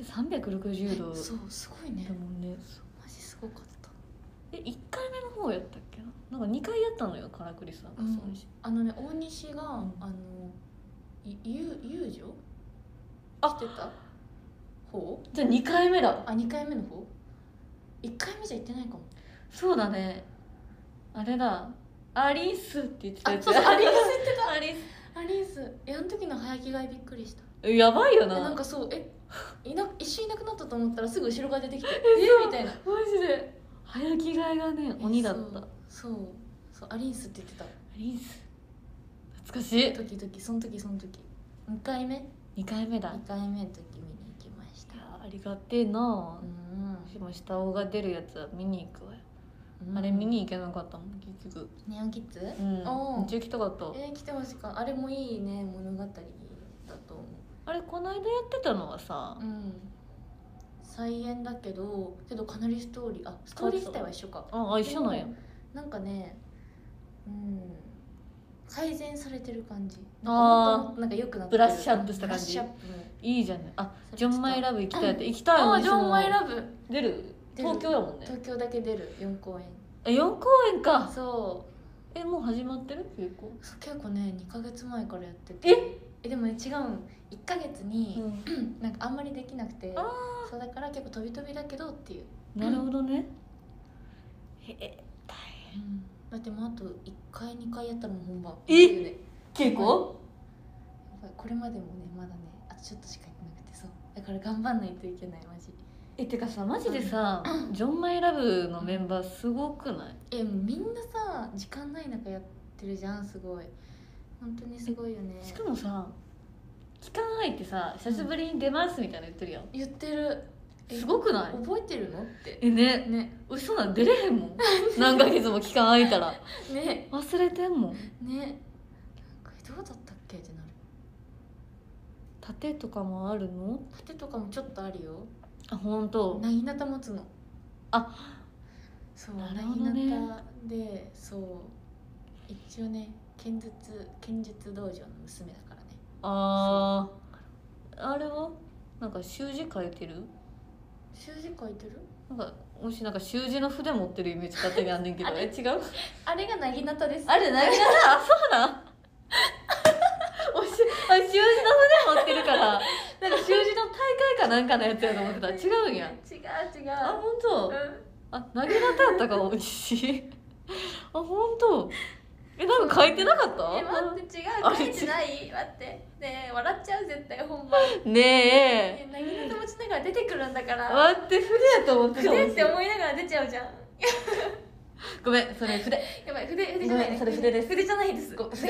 Speaker 1: 360度。
Speaker 2: そうすごいね。
Speaker 1: だもんね。
Speaker 2: マジすごかった。
Speaker 1: 1回目の方やったっけな。なんか2回やったのよ、カラクリサーカス。
Speaker 2: 大西が遊女してた方。
Speaker 1: じゃあ2回目だ。
Speaker 2: 2回目の方。1回目じゃ行ってないかも。
Speaker 1: そうだね、あれだ、アリースって言ってたやつ。
Speaker 2: そうアリース言ってた。
Speaker 1: アリース
Speaker 2: あの時の早着替えびっくりした。
Speaker 1: やばいよな。
Speaker 2: なんかそう一瞬いなくなったと思ったらすぐ後ろが出てきてみたいな。
Speaker 1: マジで早着替えがね鬼だった。
Speaker 2: そうアリースって言ってた。ア
Speaker 1: リース懐かしい。
Speaker 2: その時2回目だ。
Speaker 1: 2回目の時
Speaker 2: 見に行きました。
Speaker 1: ありがてえな。私も下尾が出るやつは見に行くわよ。あれ見に行けなかったもん結局。
Speaker 2: ネオンキッズ？め
Speaker 1: っちゃ行きたかった。
Speaker 2: 来てほしかった。あれもいいね、物語だと思う。
Speaker 1: あれこの間やってたのはさ、
Speaker 2: 再演だけどかなりストーリー自体は一緒か。
Speaker 1: 一緒なんや。
Speaker 2: なんかね、改善されてる感じ。
Speaker 1: なん
Speaker 2: か良くなってる。
Speaker 1: ブラッシュアップした感じ。いいじゃんね。ジョンマイラブ行きたいって。行きたいもん。
Speaker 2: ジョンマイラブ
Speaker 1: 出る。東京やもんね。
Speaker 2: 東京だけ出る。4公演。
Speaker 1: 4公演か。
Speaker 2: そう。
Speaker 1: もう始まってる？結
Speaker 2: 構ね、2ヶ月前からやってて。でもね、違う。1ヶ月になんかあんまりできなくて、そうだから結構飛び飛びだけどっていう。
Speaker 1: なるほどね。大
Speaker 2: 変。だってもうあと1回2回やったらもう本番。
Speaker 1: 結構？
Speaker 2: これまでもね、まだね、あとちょっとしかやってなくて、そうだから頑張んないといけない。マジ
Speaker 1: てかさ、マジでさ、ジョンマイラブのメンバーすごくない？
Speaker 2: みんなさ、時間ない中やってるじゃん。すごい、本当にすごいよね。
Speaker 1: しかもさ、期間空いてさ、久しぶりに出ますみたいな言ってるやん。
Speaker 2: 言ってる。
Speaker 1: すごくない？
Speaker 2: 覚えてるのって
Speaker 1: ね。うそなん出れへんもん。何ヶ月も期間空いたら
Speaker 2: ね、
Speaker 1: 忘れてんもん
Speaker 2: ね。どうだったっけってなる。
Speaker 1: 盾とかもあるの？
Speaker 2: 盾とかもちょっとあるよ。
Speaker 1: 本当。
Speaker 2: なぎなた持つの。そう、なぎなたで、そう一応ね、 剣術道場の娘だからね。
Speaker 1: あれはなんか習字書いてる？
Speaker 2: 習字書いてる？
Speaker 1: なんかもしなんか習字の筆持ってるイメージ勝手にあんねんけど違う？
Speaker 2: あれがなぎなたです。
Speaker 1: あれなぎなた？あ、そうなん。習字の筆持ってるからなんか習字の大会かなんかのやつやと思ってた。違うんや。
Speaker 2: 違う。
Speaker 1: あ、本当。あ、なぎなたやったかも私。あ、本当。なんか書いてなかった？
Speaker 2: 待って違う、書いてない。待ってねえ、笑っちゃう絶対本番。
Speaker 1: ねえ。
Speaker 2: なぎなた持ちながら出てくるんだから。
Speaker 1: 待って、筆やと思ってた。
Speaker 2: 筆って思いながら出ちゃうじゃん。
Speaker 1: ごめん、それ筆。
Speaker 2: やばい、筆じゃない。
Speaker 1: それ筆です。
Speaker 2: 筆じゃないです。
Speaker 1: ごめん、筆。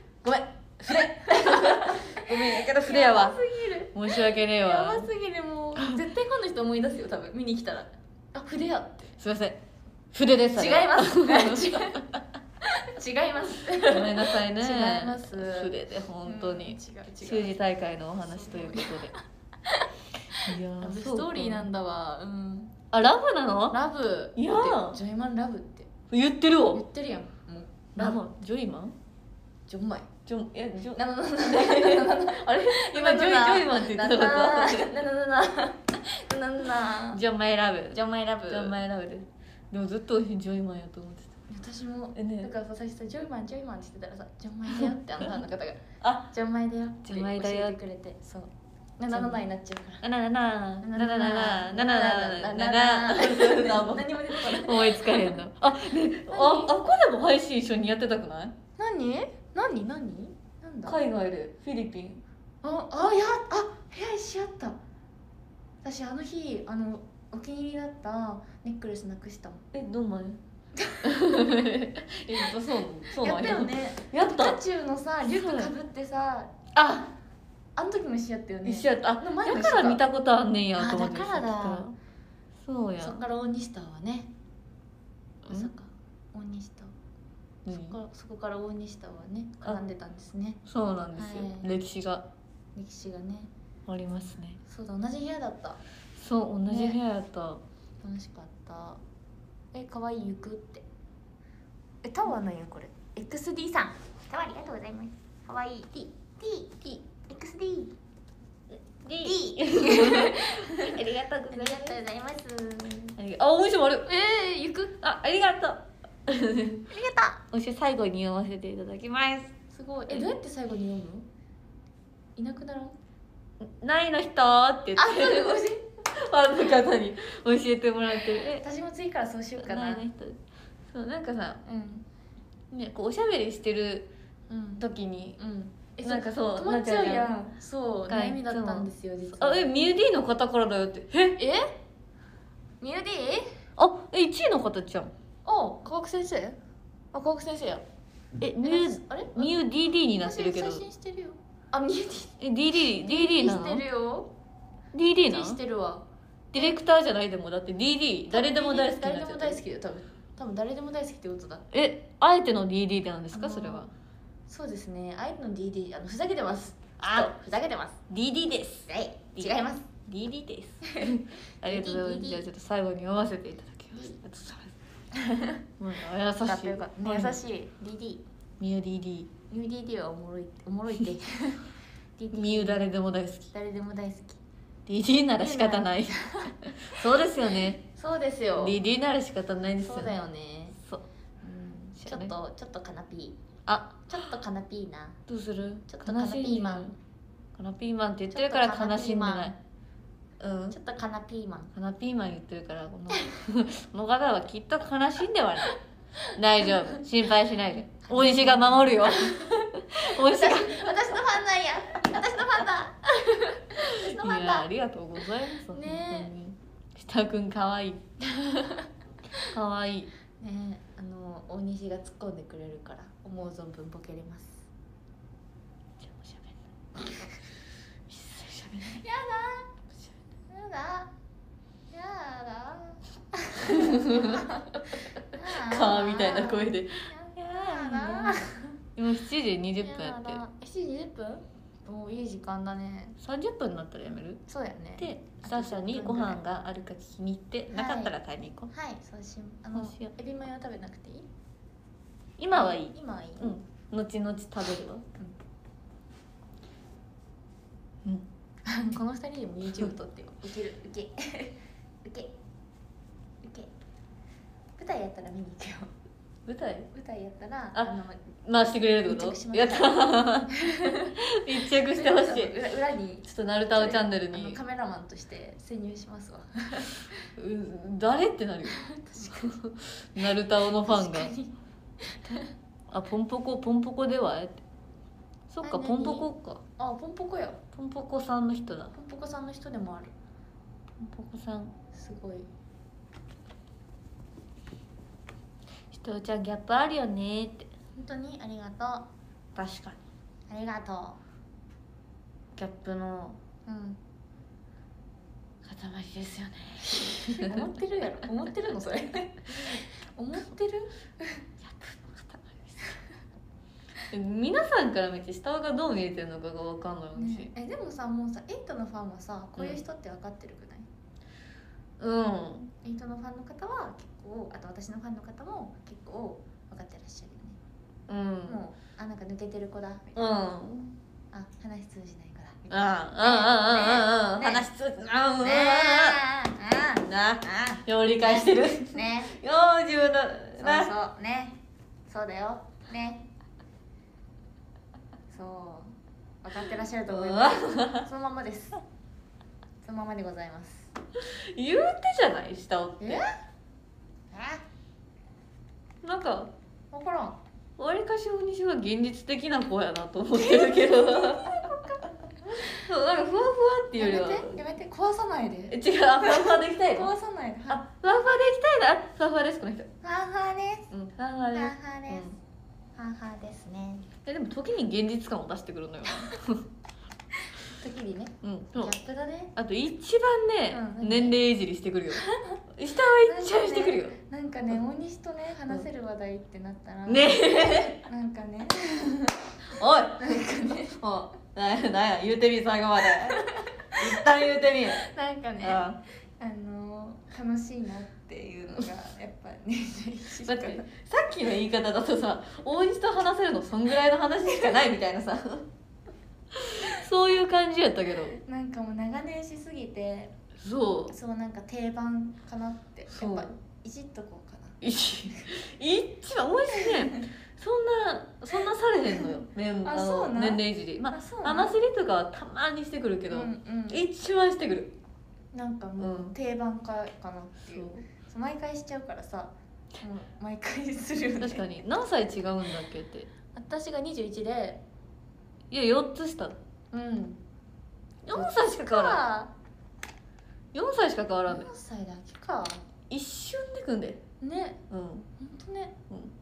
Speaker 1: ごめん、やけど筆やわ。
Speaker 2: やばすぎる。
Speaker 1: 申し訳ねえわ。
Speaker 2: やばすぎる、もう絶対ファンの人思い出すよ、多分見に来たら。あ、筆やって。
Speaker 1: すいません。筆です。
Speaker 2: 違います。違います。
Speaker 1: ごめんなさいね。
Speaker 2: 違います。
Speaker 1: 筆で本当に。
Speaker 2: 違う。
Speaker 1: 習字大会のお話ということで。いや
Speaker 2: ラブストーリーなんだわ。うん。
Speaker 1: あ、ラブなの？
Speaker 2: ラブ。
Speaker 1: いや
Speaker 2: ジョイマンラブって
Speaker 1: 言ってるわ。
Speaker 2: 言ってるやん。もう
Speaker 1: ラブ。ジョイマン？
Speaker 2: ジョンマイ。
Speaker 1: ジョン、いや、ジョン。
Speaker 2: あれ
Speaker 1: 今ジョイマンって言ってなかった？
Speaker 2: ジ
Speaker 1: ョンマイラブ。
Speaker 2: ジョンマイラブ。
Speaker 1: ジョンマイラブです。でもずっとジョイマンやと思ってた。
Speaker 2: 私も
Speaker 1: ね、
Speaker 2: だからさ、最初さジョイマンって言ってたらさ、ジョンマイだよってあの方が
Speaker 1: あ、
Speaker 2: ジョンマイだよって
Speaker 1: ジョンマイだよ
Speaker 2: 教えてくれて、そう77になっちゃうから
Speaker 1: 何
Speaker 2: も出てこない。
Speaker 1: 思いつかへんの。あ、ね、あこでも配信一緒にやってたくない？
Speaker 2: 何なんだ。
Speaker 1: 海外でフィリピン。
Speaker 2: 部屋一緒やった。私あの日お気に入りだったネックレスなくしたもん。
Speaker 1: どんなの？そう
Speaker 2: やったよね。
Speaker 1: やった。
Speaker 2: ピカチュウのさリュックかぶってさ、
Speaker 1: あ
Speaker 2: の時も一緒やったよね。
Speaker 1: 一緒やった。だから見たことあんねんやと思って。
Speaker 2: だからだ。
Speaker 1: そうや。
Speaker 2: そっから大西タワーね。まさか大西タワー。そこから大西タワーね絡んでたんですね。
Speaker 1: そうなんですよ。歴史が
Speaker 2: ね
Speaker 1: ありますね。
Speaker 2: そうだ、同じ部屋だった。
Speaker 1: そう、同じ部屋やった。
Speaker 2: 楽しかった。可愛い行くって。タワーなんやこれ。XD さん。タワーありがとうございます。可愛い XD。ありがとうございます。
Speaker 1: あ、おいしいもある。
Speaker 2: 行く。
Speaker 1: ありがとう。
Speaker 2: ありがとう。
Speaker 1: おいしい、最後に読ませていただきます。
Speaker 2: すごい。どうやって最後に読むの？いなくならん？
Speaker 1: ないの人って言って。ファンの方に教えてもらって。
Speaker 2: 私も次からそうしようかな。
Speaker 1: ないの人。そう、なんかさ、ね、こうおしゃべりしてる時に。なんかそう
Speaker 2: 止まっちゃうやん。そう悩みだったんですよ実は。
Speaker 1: ミューディーの方からだよって。
Speaker 2: ミューディー？
Speaker 1: あ、1位の方じゃん。
Speaker 2: 科学先生？科学先生や。
Speaker 1: ミュー DD になってるけど。
Speaker 2: 最新してるよ。ミューディー。
Speaker 1: DD なの？
Speaker 2: してるよ。
Speaker 1: DD なの？
Speaker 2: してるわ。
Speaker 1: ディレクターじゃないでもだって DD 誰でも大好きになっちゃう。
Speaker 2: 誰でも大好きだよ多分誰でも大好きってことだ。
Speaker 1: あえての DD なんですかそれは？
Speaker 2: そうですね。あえての DD ふざけてます。ふざけてます。
Speaker 1: DD です。
Speaker 2: はい違います。
Speaker 1: DD です。ありがとうございます。じゃあちょっと最後に読ませていただきます。優しい。
Speaker 2: 優しい DD。
Speaker 1: ミュー DD。
Speaker 2: ミュー DD はおもろいって。
Speaker 1: ミュー誰でも大好き。
Speaker 2: 誰でも大好き。
Speaker 1: DD なら仕方ない。そうですよね。
Speaker 2: そうですよ。
Speaker 1: DD なら仕方ないですよ。
Speaker 2: そうだよね。
Speaker 1: そう。
Speaker 2: ちょっとカナピー。ちょっとカナピーな。
Speaker 1: どうする？
Speaker 2: ちょっとカナピーマン。
Speaker 1: カナピーマンって言ってるから悲しんでない。
Speaker 2: ちょっとカナピーマン。
Speaker 1: カナピーマン言ってるからこの方はきっと悲しんではない。大丈夫。心配しないで。大西が守るよ。大西が。
Speaker 2: 私のファンなんや。私のファンだ。私のファンだ。
Speaker 1: ありがとうございます。
Speaker 2: ね。
Speaker 1: 下くん可愛い。可愛い。
Speaker 2: ね、大西が突っ込んでくれるから思う存分ボケれます。
Speaker 1: じゃあもうしゃべんない。一切しゃべんない。
Speaker 2: やだ。
Speaker 1: カーみたいな声で。
Speaker 2: やだ。
Speaker 1: 今7時20分やってる。
Speaker 2: 7時20分？もういい時間だね。
Speaker 1: 30分になったらやめる？
Speaker 2: そうやね。
Speaker 1: で、スタッフさんにご飯があるか聞きに行って、なかったら買いに行こう。
Speaker 2: はい、そうしよう。エビマヨ食べなくていい？
Speaker 1: 今はいい。
Speaker 2: 今はいい。
Speaker 1: 後々食べるわ。
Speaker 2: この2人でも YouTube 撮ってよ。ウケるウケウケウケ。舞台やったら見に行くよ。
Speaker 1: 舞台
Speaker 2: やったら
Speaker 1: 回してくれるってことやった密着してほしい。
Speaker 2: 裏に
Speaker 1: ちょっとナルタオチャンネルに
Speaker 2: カメラマンとして潜入しますわ。
Speaker 1: 誰ってなるよナルタオのファンがポンポコではってそっかポンポコか。
Speaker 2: ポンポコや。
Speaker 1: ポンポコさんの人だ。
Speaker 2: ポンポコさんの人でもある。
Speaker 1: ポンポコさん
Speaker 2: すごい。
Speaker 1: 人ちゃんギャップあるよねって。
Speaker 2: 本当にありがとう。
Speaker 1: 確かに
Speaker 2: ありがと
Speaker 1: ギャップの
Speaker 2: う。
Speaker 1: 塊ですよね
Speaker 2: 思ってるやろ。思ってるのそれ思ってる。
Speaker 1: ギャップの塊です皆さんから見て下がどう見えてるのかが分かんないし、
Speaker 2: ね、でもさもうさエイトのファンはさこういう人って分かってるくない？
Speaker 1: エ
Speaker 2: イトのファンの方は結構、あと私のファンの方も結構分かってらっしゃるよね。もうなんか抜けてる子だみたいな、話通じない子だみたいな、
Speaker 1: 話通じないよう理解してる
Speaker 2: ね。
Speaker 1: よう自分の
Speaker 2: そうね、そうだよね、そう分かってらっしゃると思いますそのままです。そのままでございます。
Speaker 1: 言うてじゃない下をってなんか
Speaker 2: 分からん。
Speaker 1: わりかし大西は現実的な子やなと思ってるけどそうなんかふわふわっていうよりは
Speaker 2: やめて壊さないで。
Speaker 1: 違う、ふわふわでいきたいの。
Speaker 2: 壊さないで。
Speaker 1: ふわふわでいきたいな。ふわふわですこの人。
Speaker 2: ふわふわです。
Speaker 1: ふわふわです。
Speaker 2: ふわふわですね。
Speaker 1: でも時に現実感を出してくるのよ
Speaker 2: 時にね。ギャップだね。
Speaker 1: あと一番ね、年齢いじりしてくるよ下は一番してくるよ。
Speaker 2: なんかね、大西とね話せる話題ってなったら
Speaker 1: ね
Speaker 2: なんかね
Speaker 1: おいなんかねなんや言うてみ最後まで一旦言うてみ
Speaker 2: なんかね楽しいなっていうのがやっぱね
Speaker 1: だってさっきの言い方だとさ大西と話せるのそんぐらいの話しかないみたいなさそういう感じやったけど
Speaker 2: なんかもう長年しすぎて
Speaker 1: そう
Speaker 2: なんか定番かなってやっぱいじっとこうかな。
Speaker 1: 一番大西ねそんなされへんのよ、年齢いじり話しりとかはたまにしてくるけど、一番してくる。
Speaker 2: なんかもう定番化かなっていう、毎回しちゃうからさもう毎回するよね。
Speaker 1: 確かに何歳違うんだっけって。
Speaker 2: 私が21で
Speaker 1: いや4つ下。4歳しか変わらん。4歳しか変わらんで。4
Speaker 2: 歳だけか。
Speaker 1: 一瞬でくんで
Speaker 2: ね。ほんとね。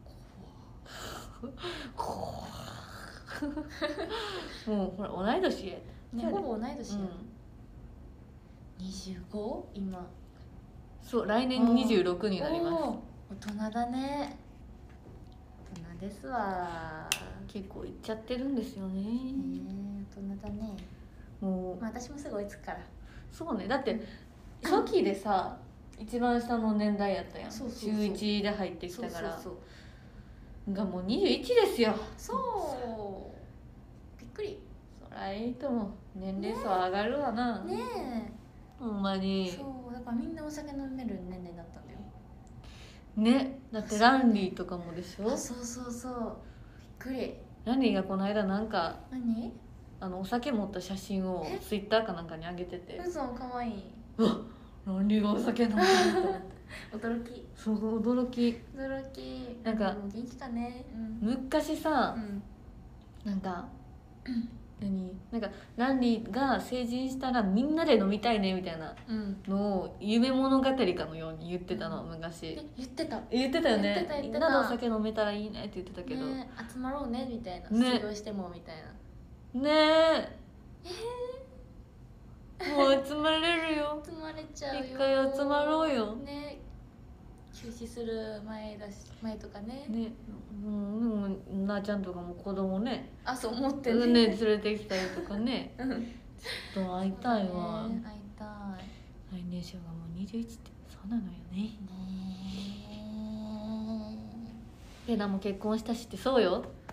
Speaker 1: もうほら同い年
Speaker 2: ね、ほぼ同い年や。25？今
Speaker 1: そう、来年26になります。
Speaker 2: 大人だね。大人ですわ。
Speaker 1: 結構いっちゃってるんですよね。
Speaker 2: 大人だね。
Speaker 1: もう
Speaker 2: 私もすぐ追いつくから。
Speaker 1: そうね、だって初期でさ一番下の年代やったやん。中1で入ってきたからがもう21ですよ。
Speaker 2: そうびっくり。
Speaker 1: そらいいとも年齢差上がるわな。
Speaker 2: ねえ
Speaker 1: ほんまに。
Speaker 2: そうだからみんなお酒飲める年齢だったんだよ
Speaker 1: ね。だってランリーとかもでしょ。
Speaker 2: そうびっくり。
Speaker 1: ランリーがこの間なんか
Speaker 2: 何
Speaker 1: お酒持った写真をツイッターかなんかに上げてて、
Speaker 2: 嘘かわいい。
Speaker 1: うわランリーがお酒飲んでると思って
Speaker 2: 驚き。
Speaker 1: そう驚き。なんか
Speaker 2: 元気かね。
Speaker 1: 昔さ、なんかなんかランリーが成人したらみんなで飲みたいねみたいなのを夢物語かのように言ってたの昔。
Speaker 2: 言ってた
Speaker 1: よね。みんなでお酒飲めたらいいねって言ってたけど、
Speaker 2: 集まろうねみたいな、卒業してもみたいな
Speaker 1: ねえもう集まれるよ。
Speaker 2: 集まれちゃうよ。
Speaker 1: 一回集まろうよ
Speaker 2: ね。休止する前とかね。
Speaker 1: でもなあちゃんとかも子供ね
Speaker 2: そう思ってね
Speaker 1: 連れてきたりとかねちょっと会いたいわ。
Speaker 2: 会いたい。
Speaker 1: 来年生がもう21ってそうなのよね。
Speaker 2: ね
Speaker 1: ペナも結婚したしってそうよ。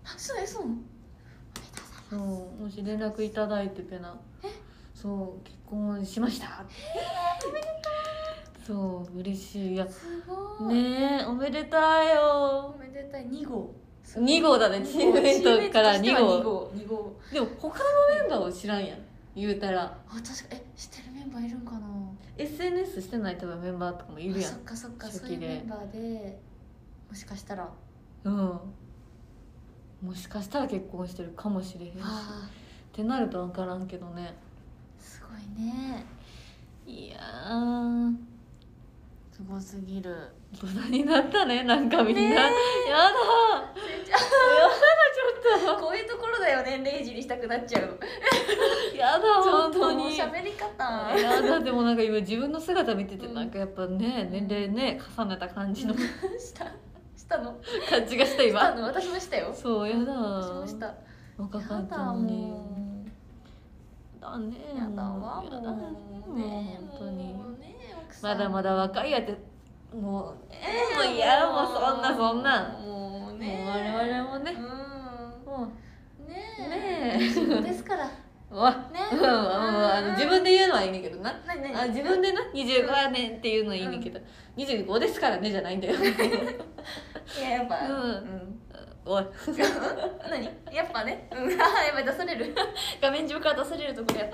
Speaker 2: そう
Speaker 1: そう、もし連絡いただいてペナ、そう結婚しましたって。
Speaker 2: おめでと
Speaker 1: う。そう嬉しい。いや
Speaker 2: すごい
Speaker 1: ねえ、おめでたいよ。
Speaker 2: おめでたい。2号
Speaker 1: 2号だね、チームメイトから2号。
Speaker 2: 2号
Speaker 1: でも他のメンバーを知らんやん、言うたら。
Speaker 2: あ、確か知ってるメンバーいるんかな。
Speaker 1: SNS してない多分メンバーとかもいるやん。
Speaker 2: そっかそっか、
Speaker 1: 初
Speaker 2: そういう
Speaker 1: 期で
Speaker 2: メンバーでもしかしたら、
Speaker 1: うん、もしかしたら結婚してるかもしれへんしってなると分からんけどね。
Speaker 2: すごいね。
Speaker 1: いやー
Speaker 2: すごすぎる。
Speaker 1: 大人になったね、なんかみんな、やだやだ、ちょっと
Speaker 2: こういうところだよ、年齢いじりしたくなっちゃう。
Speaker 1: やだ本当に
Speaker 2: 喋り方
Speaker 1: やだ。でもなんか今自分の姿見てて、なんかやっぱね、年齢ね重ねた感じの
Speaker 2: したの
Speaker 1: 感じがした今。
Speaker 2: したの、私もしたよ。
Speaker 1: そうやだ、
Speaker 2: 私もした。
Speaker 1: 若かったのに。だね、
Speaker 2: やだわ、
Speaker 1: やだね、もう本当にま
Speaker 2: ま
Speaker 1: だまだ若いやってもうもういや、もうそんなもうね、もう我々もね、もうねえ
Speaker 2: 仕事ですから
Speaker 1: わ
Speaker 2: ね、
Speaker 1: 自分で言うのはいいねんけどな。
Speaker 2: 何
Speaker 1: 自分でな25年っていうのはいいねんけど、25ですからねじゃないんだよ。
Speaker 2: いや、やっぱ
Speaker 1: おい
Speaker 2: 何やっぱね、やばい、出される画面上から出されるところやった。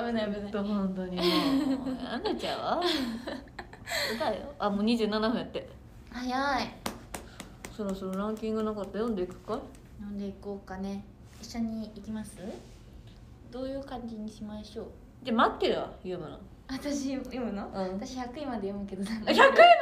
Speaker 2: 危ない危ない。
Speaker 1: 本当にもうやんなちゃうわ。だよ。あ、もう27分やって。
Speaker 2: 早い。
Speaker 1: そろそろランキングなかったら読んでいくか。
Speaker 2: 読んでいこうかね。一緒に行きます？どういう感じにしましょう？
Speaker 1: じゃあ待ってるわ、読むの。
Speaker 2: 私読むの？私100位まで読むけど。100位まで？
Speaker 1: あ、読める？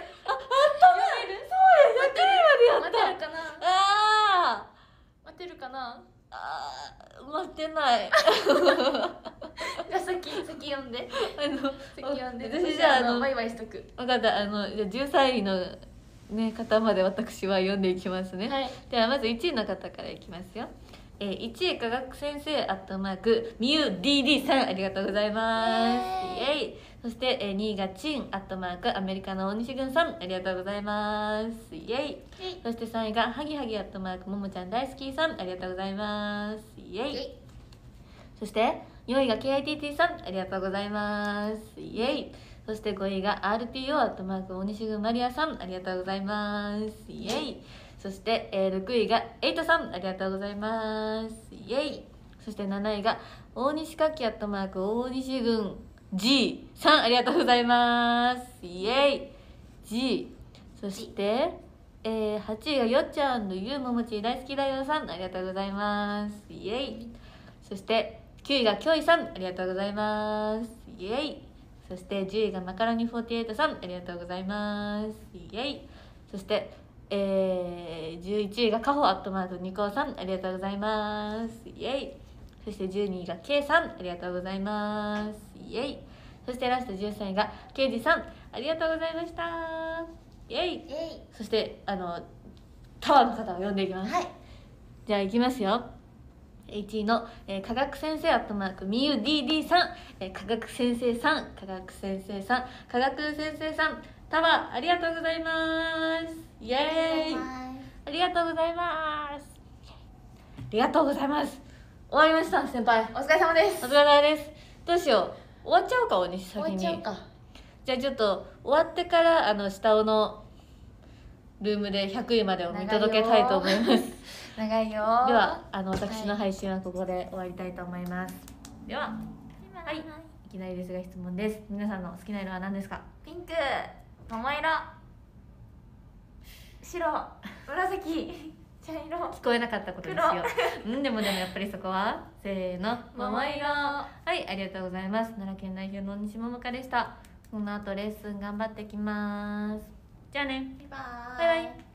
Speaker 1: そうや、100位までやった。
Speaker 2: 待てるかな？待てるかな？
Speaker 1: 待ってない。
Speaker 2: じゃあ先読んで。先読んで。
Speaker 1: 私じゃあ
Speaker 2: バイバイしとく。
Speaker 1: 分かった。じゃあ13位のね方まで私は読んでいきますね。ではまず1位の方からいきますよ。1位科学先生みゆ DD さん、ありがとうございます。イエイ。そして2位がチンアメリカの大西軍さん、ありがとうございます。イエイ。そして3位がハギハギももちゃん大好きさん、ありがとうございます。イエイ。そして4位が KITT さん、ありがとうございます。イエイ。そして5位が RTO 大西軍マリアさん、ありがとうございます。イエイ。そして、6位がエイトさん、ありがとうございます。イエイ。そして7位が大西かき大西軍 G さん、ありがとうございます。イエイ G。 そして、8位がよっちゃんのゆうももち大好きだよさん、ありがとうございます。イエイ。そして9位がきょいさん、ありがとうございます。イエイ。そして10位がマカロニ48さん、ありがとうございます。イエイ。そして11位がカホニコさん、ありがとうございます。イエイ。そして12位が K さん、ありがとうございます。イエイ。そしてラスト13位がケイジさん、ありがとうございました。イエイ。そしてタワーの方を読んでいきます。じゃあいきますよ。1位の、科学先生みゆ DD さん、科学先生さん、科学先生さん、科学先生さん、タワーありがとうございます。イエーイ。ありがとうございます。ありがとうございます。終わりました、先輩。
Speaker 2: お疲れ様です。
Speaker 1: お疲れ様です。どうしよう、終わっちゃおうか、大西先に。
Speaker 2: 終わっちゃうか。
Speaker 1: じゃあちょっと終わってから下尾のルームで100位までを見届けたいと思います。
Speaker 2: 長いよ。で
Speaker 1: は私の配信はここで終わりたいと思います。では、はい、いきなりですが質問です。皆さんの好きな色は何ですか？
Speaker 2: ピンク、桃色、白、紫、茶色。
Speaker 1: 聞こえなかったことですよ。でもやっぱりそこはせーの、桃色。はい、ありがとうございます。奈良県代表の西桃香でした。この後レッスン頑張ってきます。じゃあね。
Speaker 2: バイバイ。
Speaker 1: バイバイ。